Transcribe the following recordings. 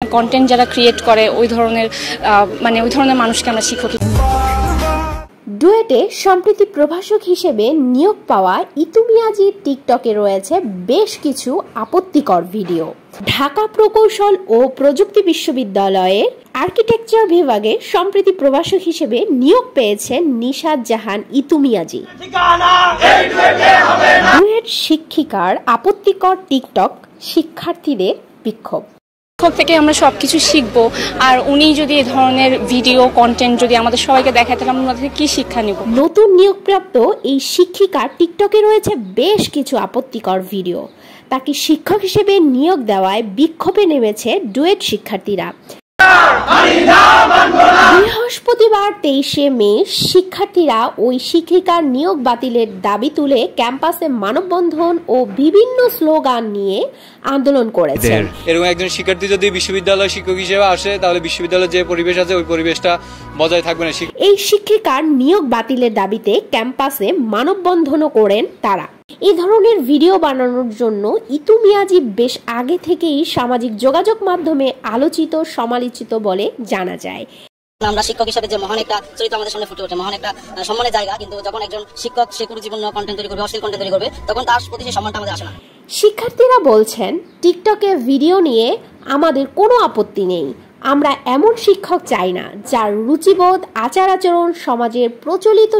Content যারা create করে ওই ধরনের মানুষকে আমরা শিক্ষক। ডুয়েটে সম্প্রতি প্রভাষক হিসেবে নিয়োগ পাওয়া ইতু মিয়াজির টিকটকে রয়েছে বেশ কিছু আপত্তিকর ভিডিও। ঢাকা প্রকৌশল ও প্রযুক্তি বিশ্ববিদ্যালয়ের আর্কিটেকচার বিভাগে সম্প্রতি প্রভাষক হিসেবে নিয়োগ পেয়েছেন নিশাত জাহান ইতু মিয়াজি। ডুয়েট শিক্ষিকার আপত্তিকর টিকটক, শিক্ষার্থীদের বিক্ষোভ। শিক্ষক থেকে আমরা সবকিছু শিখবো, আর উনি যদি এই ধরনের ভিডিও কন্টেন্ট যদি আমাদের সবাইকে দেখায় তাহলে আমরা ওদের কি শিক্ষা নিব? নতুন নিয়োগপ্রাপ্ত এই শিক্ষিকার টিকটকে রয়েছে বেশ কিছু আপত্তিকর ভিডিও। তাকে শিক্ষক হিসেবে নিয়োগ দেওয়ায় বিক্ষোভে নেমেছে ডুয়েট শিক্ষার্থীরা। বৃহস্পতিবার 23শে মে শিক্ষার্থীরা ওই শিক্ষিকার নিয়োগ বাতিলের দাবি তুলে ক্যাম্পাসে মানববন্ধন ও বিভিন্ন স্লোগান নিয়ে আন্দোলন করেছেন। এরকম একজন শিক্ষার্থী যদি বিশ্ববিদ্যালয় শিক্ষক হিসেবে আসে তাহলে বিশ্ববিদ্যালয়ের যে পরিবেশ আছে ওই পরিবেশটা বজায় থাকবে না। এই শিক্ষিকার নিয়োগ বাতিলের দাবিতে ক্যাম্পাসে মানববন্ধনও করেন তারা। এই ধরনের ভিডিও বানানোর জন্য ইতু মিয়াজি বেশ আগে থেকেই সামাজিক যোগাযোগ মাধ্যমে আলোচিত সমালোচিত বলে জানা যায়। আমরা শিক্ষক হিসেবে যে মহান একটা চরিত্র আমাদের সামনে ফুটে ওঠে, মহান একটা সম্মানের জায়গা, কিন্তু যখন একজন শিক্ষক সে কুরুচিপূর্ণ কন্টেন্ট তৈরি করবে, অশ্লীল কন্টেন্ট তৈরি করবে, তখন তার প্রতি সেই সম্মানটা আমাদের আসে না। শিক্ষার্থীরা বলছেন, টিকটকে ভিডিও নিয়ে আমাদের কোনো আপত্তি নেই। আমরা এমন শিক্ষক চাই না যার রুচিবোধ, আচার আচরণ সমাজের প্রচলিত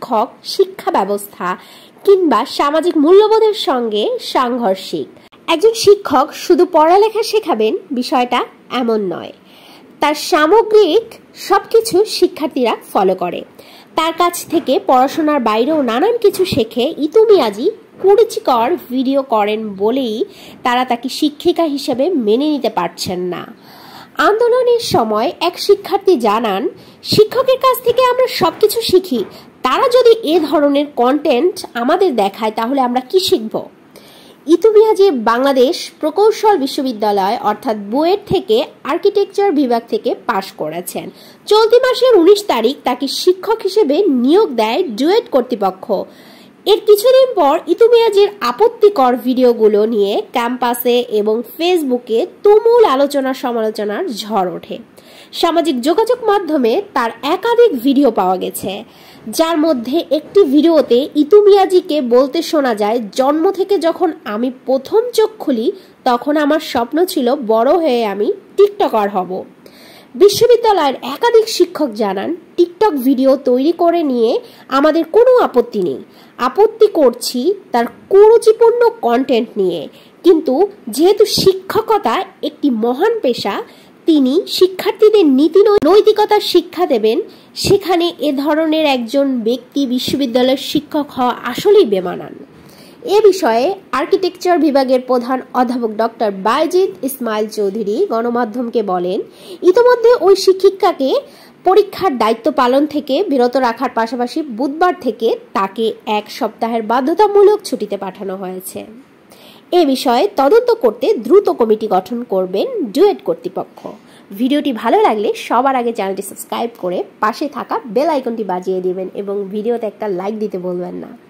শিক্ষা ব্যবস্থা কিংবা সামাজিক মূল্যবোধের সঙ্গে সাংঘর্ষিক। একজন শিক্ষক শুধু পড়ালেখা শেখাবেন বিষয়টা এমন নয়, তার সামগ্রিক সবকিছু শিক্ষার্থীরা ফলো করে। তার কাছ থেকে পড়াশোনার বাইরেও নানান কিছু শেখে। ইতু মিয়াজি কুরুচিকর ভিডিও করেন বলেই তারা তাকে শিক্ষিকা হিসেবে মেনে নিতে পারছেন না। আন্দোলনের সময় এক শিক্ষার্থী জানান, শিক্ষকের কাছ থেকে আমরা সবকিছু শিখি, তারা যদি এ ধরনের কন্টেন্ট আমাদের দেখায় তাহলে আমরা কি শিখব? ইতু মিয়াজি বাংলাদেশ প্রকৌশল বিশ্ববিদ্যালয় অর্থাৎ বুয়েট থেকে আর্কিটেকচার বিভাগ থেকে পাশ করেছেন। চলতি মাসের 19 তারিখ তাকে শিক্ষক হিসেবে নিয়োগ দেয় ডুয়েট কর্তৃপক্ষ। এর কিছুদিন পর ইতু মিয়াজির আপত্তিকর ভিডিওগুলো নিয়ে ক্যাম্পাসে এবং ফেসবুকে তুমুল আলোচনা সমালোচনার ঝড় ওঠে। সামাজিক যোগাযোগ মাধ্যমে তার একাধিক ভিডিও পাওয়া গেছে, যার মধ্যে একটি ভিডিওতে ইতু মিয়াজিকে বলতে শোনা যায়, জন্ম থেকে যখন আমি প্রথম চোখ খুলি তখন আমার স্বপ্ন ছিল বড় হয়ে আমি টিকটকার হব। বিশ্ববিদ্যালয়ের একাধিক শিক্ষক জানান, টিকটক ভিডিও তৈরি করে নিয়ে আমাদের কোনো আপত্তি নেই, আপত্তি করছি তার কুরুচিপূর্ণ কন্টেন্ট নিয়ে। কিন্তু যেহেতু শিক্ষকতা একটি মহান পেশা, তিনি শিক্ষার্থীদের নীতি নৈতিকতা শিক্ষা দেবেন, সেখানে এ ধরনের একজন ব্যক্তি বিশ্ববিদ্যালয়ের শিক্ষক হওয়া আসলেই বেমানান। এ বিষয়ে আর্কিটেকচার বিভাগের প্রধান অধ্যাপক ডক্টর বাইজিদ ইসমাইল চৌধুরী গণমাধ্যমকে বলেন, ইতোমধ্যে ওই শিক্ষিকাকে পরীক্ষার দায়িত্ব পালন থেকে বিরত রাখার পাশাপাশি বুধবার থেকে তাকে 1 সপ্তাহের বাধ্যতামূলক ছুটিতে পাঠানো হয়েছে। এ বিষয়ে তদন্ত করতে দ্রুত কমিটি গঠন করবেন ডুয়েট কর্তৃপক্ষ। ভিডিওটি ভালো লাগলে সবার আগে চ্যানেলটি সাবস্ক্রাইব করে পাশে থাকা বেল আইকনটি বাজিয়ে দিবেন এবং ভিডিওতে একটা লাইক দিতে ভুলবেন না।